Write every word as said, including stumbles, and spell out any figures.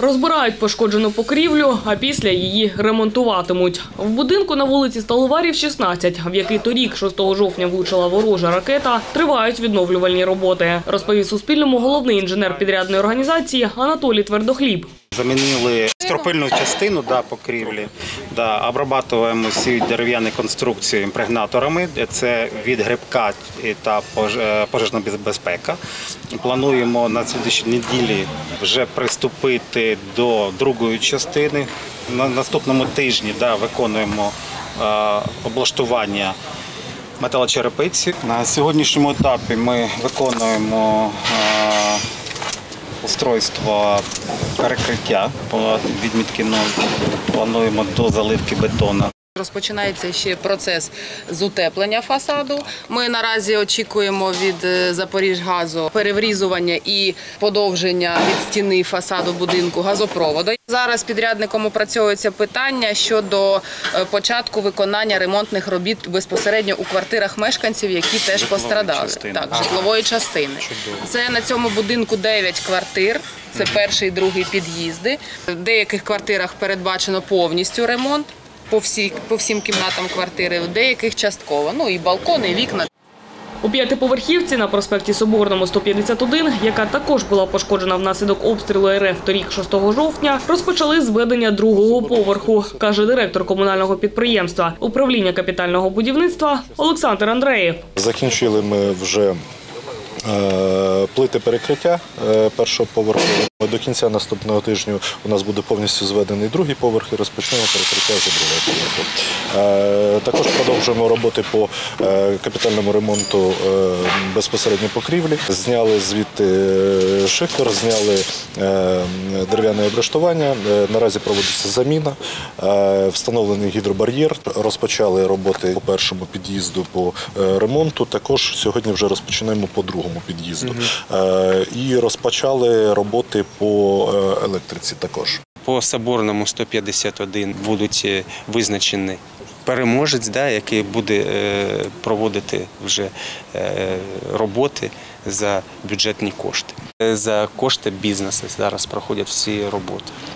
Розбирають пошкоджену покрівлю, а після її ремонтуватимуть. В будинку на вулиці Сталеварів, шістнадцять, в який торік, шостого жовтня, влучила ворожа ракета, тривають відновлювальні роботи, розповів Суспільному головний інженер підрядної організації Анатолій Твердохліб. Замінили стропильну частину да, покрівлі, да, обрабатуємо всі дерев'яні конструкції імпрегнаторами, це від грибка та пожежна безпека. Плануємо на слідчій неділі вже приступити до другої частини. На наступному тижні да, виконуємо е, облаштування металочерепиці. На сьогоднішньому етапі ми виконуємо е, устройство перекриття по відмітки нуль. Плануємо до заливки бетону. Розпочинається ще процес з утеплення фасаду. Ми наразі очікуємо від «Запоріжгазу» переврізування і подовження від стіни фасаду будинку газопроводу. Зараз підрядником опрацьовується питання щодо початку виконання ремонтних робіт безпосередньо у квартирах мешканців, які теж пострадали. Так, житлової частини. Це на цьому будинку дев'ять квартир. Це перший і другий під'їзди. В деяких квартирах передбачено повністю ремонт. По, всі, по всім кімнатам квартири, в деяких частково, ну і балкони, і вікна. У п'ятиповерхівці на проспекті Соборному, сто п'ятдесят один, яка також була пошкоджена внаслідок обстрілу РФ торік, шостого жовтня, розпочали зведення другого поверху, каже директор комунального підприємства управління капітального будівництва Олександр Андреєв. Закінчили ми вже плити перекриття першого поверху. До кінця наступного тижня у нас буде повністю зведений другий поверх і розпочнемо перекриття вже другого поверху. Також продовжуємо роботи по капітальному ремонту безпосередньо покрівлі. Зняли звідти шифер, зняли дерев'яне облаштування. Наразі проводиться заміна, встановлений гідробар'єр. Розпочали роботи по першому під'їзду по ремонту. Також сьогодні вже розпочинаємо по другому під'їзду. Mm-hmm. І розпочали роботи по електриці також. По Соборному сто п'ятдесят один будуть визначені переможець, да, який буде проводити вже роботи за бюджетні кошти. За кошти бізнесу зараз проходять всі роботи.